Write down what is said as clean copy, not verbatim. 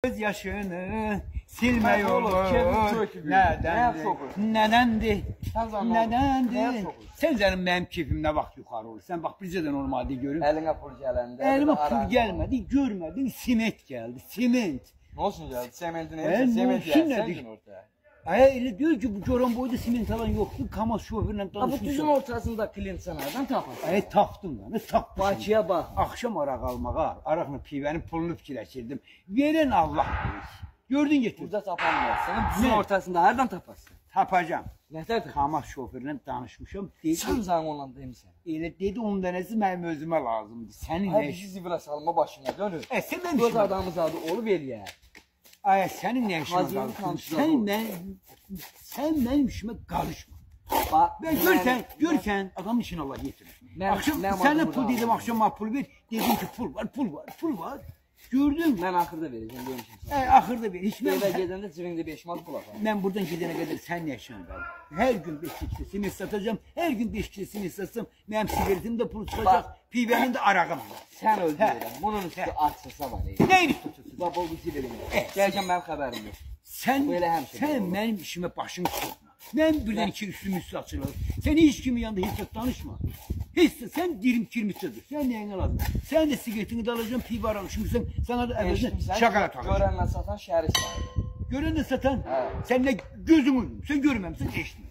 Göz yaşını silme olur. Nedendir? Sen canım benim keyfimde bak yukarı olur. Sen bak bizce de normalde görün. Eline pul gələndə. Elime pul gelmedi, görmedin, siment geldi, siment. Ne olsun geldi? Sementi neyse, sement yersen ortaya. Öyle diyor ki bu Coran boyda siment alan yoktu, Kamaz şoförle tanışmışım. Bu düzün ortasında klient sanardan tapasın. Tapdım da, ne tapmışım. Bakıya bak. Akşam arak almağa, arakla pivenin pulunu fikirləşirdim. Veren Allah bilir. Gördün getir. Burada tapamıyorsun. Düzün ortasında hardan tapasın? Tapacağım. Nətər? Kamaz şoförlə danışmışım. Dedi, Sən zaman ondan demişsən. Elə dedi, onun dənəsi mənim özümə lazımdır. Sənin Hə, nə bizi zibilə salma başına dönür. Sən mənim Göz işimə adamız adı olub eləyər. Sənin nə işimə qarışma. Sən mənim işimə qarışma. Görsən, adamın işini Allah getirir. Sənə pul dedim, akşama pul ver. Dedim ki, pul var. Gördün? Mən axırda verəcəm, demişəm sən. Axırda ver. Evə gedəndə cibində 5 manat pul apar. Mən buradan gedənə qədər sən yaşayacaqsın. Hər gün 5 kilo simit satacağım. Hər gün 5 kilo simit satsam, mənim sigaretim də pul çıxacaq, pivəmin də arağım. Sən öldürürəm. Bunun üstü açılsa var. Nəyin üstü açılsa? Baba bu zibilim. Gələcəm mənim xəbərim yox. Sən mənim işimə başını tutma. Mən birdən iki üstüm üstü açılır. Sən heç kimi yanında heç danışma. Heç sən dirim kirmitçidir. Sən nəyinə lazım? Sən də sigaretini də alacaqsın, piv aramışsın. Sana da əvvəldən şakala takacaqsın. Görənlə satan şəri sahibi. Görənlə satan? Sən nə gözün uyum? Sən görməmsən, eşitmə.